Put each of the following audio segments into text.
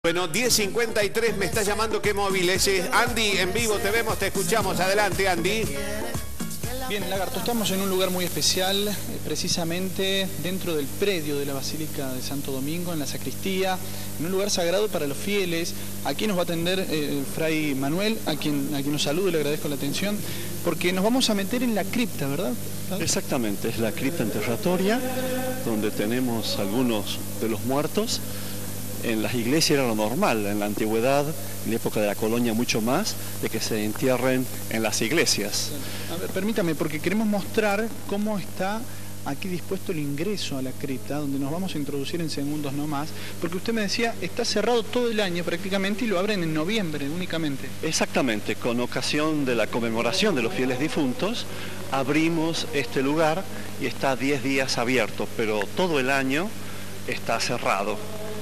Bueno, 10:53, me está llamando, qué móvil es. Andy, en vivo te vemos, te escuchamos. Adelante, Andy. Bien, Lagarto, estamos en un lugar muy especial, precisamente dentro del predio de la Basílica de Santo Domingo, en la sacristía, en un lugar sagrado para los fieles. Aquí nos va a atender el Fray Manuel, a quien nos saludo y le agradezco la atención, porque nos vamos a meter en la cripta, ¿verdad? Exactamente, es la cripta enterratoria, donde tenemos algunos de los muertos. En las iglesias era lo normal, en la antigüedad, en la época de la colonia mucho más, de que se entierren en las iglesias. A ver, permítame, porque queremos mostrar cómo está aquí dispuesto el ingreso a la cripta, donde nos vamos a introducir en segundos nomás, porque usted me decía, está cerrado todo el año prácticamente y lo abren en noviembre únicamente. Exactamente, con ocasión de la conmemoración de los fieles difuntos, abrimos este lugar y está 10 días abierto, pero todo el año está cerrado.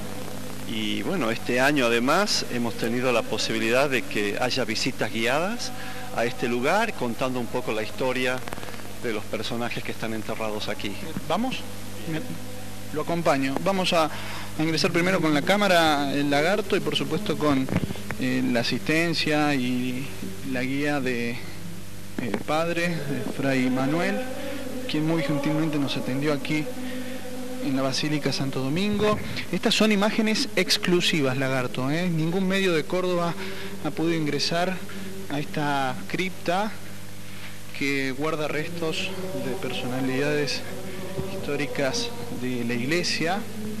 Y bueno, este año además hemos tenido la posibilidad de que haya visitas guiadas a este lugar, contando un poco la historia de los personajes que están enterrados aquí. ¿Vamos? Lo acompaño. Vamos a ingresar primero con la cámara, el Lagarto, y por supuesto con la asistencia y la guía del padre, el Fray Manuel, quien muy gentilmente nos atendió aquí en la Basílica Santo Domingo. Estas son imágenes exclusivas, Lagarto, ¿eh? Ningún medio de Córdoba ha podido ingresar a esta cripta que guarda restos de personalidades históricas de la iglesia.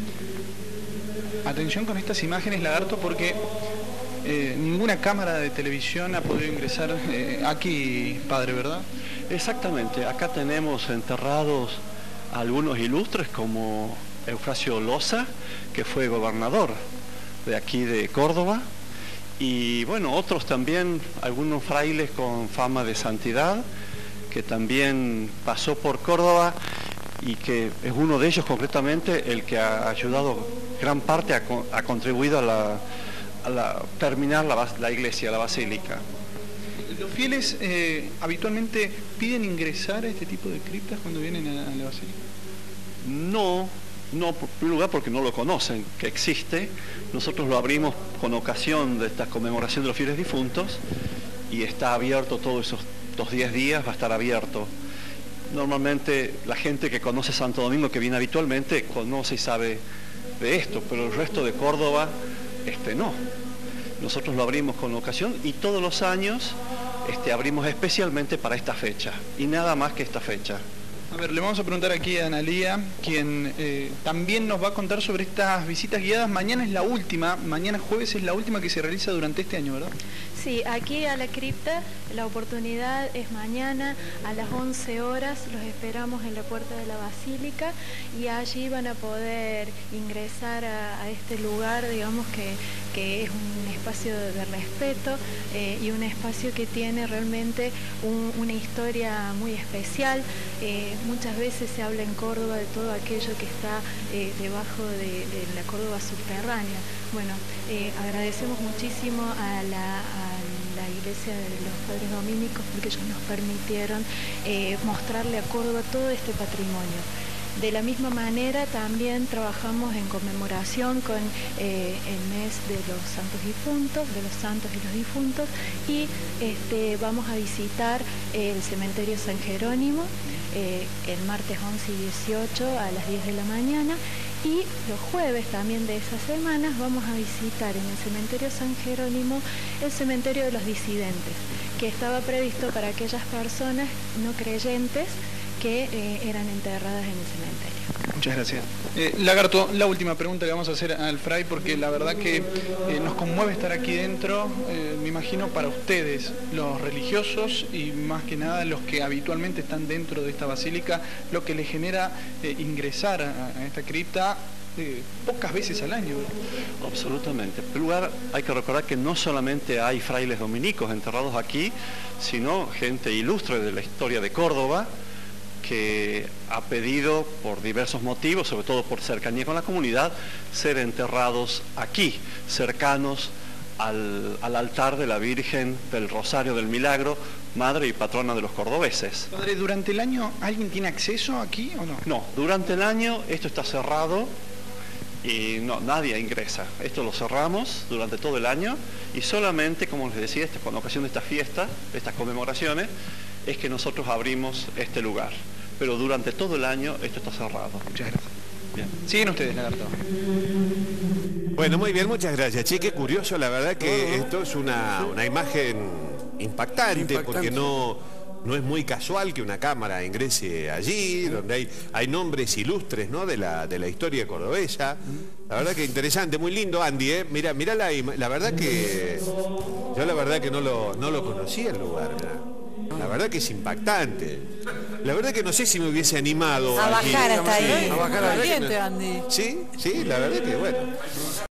Atención con estas imágenes, Lagarto, porque ninguna cámara de televisión ha podido ingresar aquí, padre, ¿verdad? Exactamente, acá tenemos enterrados algunos ilustres como Eufrasio Loza, que fue gobernador de aquí de Córdoba, y bueno, otros también, algunos frailes con fama de santidad, que también pasó por Córdoba y que es uno de ellos concretamente el que ha ayudado gran parte, ha contribuido a terminar la iglesia, la basílica. ¿Los fieles habitualmente piden ingresar a este tipo de criptas cuando vienen a la basílica? No, por primer lugar porque no lo conocen, que existe. Nosotros lo abrimos con ocasión de esta conmemoración de los fieles difuntos y está abierto todos estos 10 días, va a estar abierto. Normalmente la gente que conoce Santo Domingo, que viene habitualmente, conoce y sabe de esto, pero el resto de Córdoba, no. Nosotros lo abrimos con ocasión y todos los años abrimos especialmente para esta fecha y nada más que esta fecha. A ver, le vamos a preguntar aquí a Analía, quien también nos va a contar sobre estas visitas guiadas. Mañana es la última, mañana jueves es la última que se realiza durante este año, ¿verdad? Sí, aquí a la cripta la oportunidad es mañana a las 11 horas, los esperamos en la puerta de la basílica y allí van a poder ingresar a este lugar, digamos que es un espacio de respeto y un espacio que tiene realmente una historia muy especial. Muchas veces se habla en Córdoba de todo aquello que está debajo de la Córdoba subterránea. Bueno, agradecemos muchísimo a la iglesia de los Padres Dominicos porque ellos nos permitieron mostrarle a Córdoba todo este patrimonio. De la misma manera también trabajamos en conmemoración con el mes de los santos difuntos, de los santos y los difuntos, y vamos a visitar el cementerio San Jerónimo el martes 11 y 18 a las 10 de la mañana, y los jueves también de esas semanas vamos a visitar en el cementerio San Jerónimo el cementerio de los disidentes, que estaba previsto para aquellas personas no creyentes que eran enterradas en el cementerio. Muchas gracias. Lagarto, la última pregunta que vamos a hacer al Fray, porque la verdad que nos conmueve estar aquí dentro, me imagino para ustedes, los religiosos y más que nada los que habitualmente están dentro de esta basílica, lo que les genera ingresar a esta cripta pocas veces al año. Absolutamente. En primer lugar, hay que recordar que no solamente hay frailes dominicos enterrados aquí, sino gente ilustre de la historia de Córdoba, que ha pedido por diversos motivos, sobre todo por cercanía con la comunidad, ser enterrados aquí, cercanos al altar de la Virgen del Rosario del Milagro, madre y patrona de los cordobeses. Padre, ¿durante el año alguien tiene acceso aquí o no? No, durante el año esto está cerrado y no, nadie ingresa. Esto lo cerramos durante todo el año y solamente, como les decía, con ocasión de estas fiestas, de estas conmemoraciones, es que nosotros abrimos este lugar. Pero durante todo el año esto está cerrado. Muchas gracias. Bien. Siguen ustedes, Lagarto. Bueno, muy bien, muchas gracias. Che, qué curioso, la verdad que esto es una imagen impactante, porque no es muy casual que una cámara ingrese allí, donde hay nombres ilustres, ¿no?, de la historia cordobesa. La verdad que interesante, muy lindo, Andy, ¿eh? Mira la verdad que yo la verdad que no lo conocía el lugar, ¿no? La verdad que es impactante. La verdad que no sé si me hubiese animado a aquí. bajar hasta ahí. A bajar Valiente, Andy. Sí, la verdad que bueno.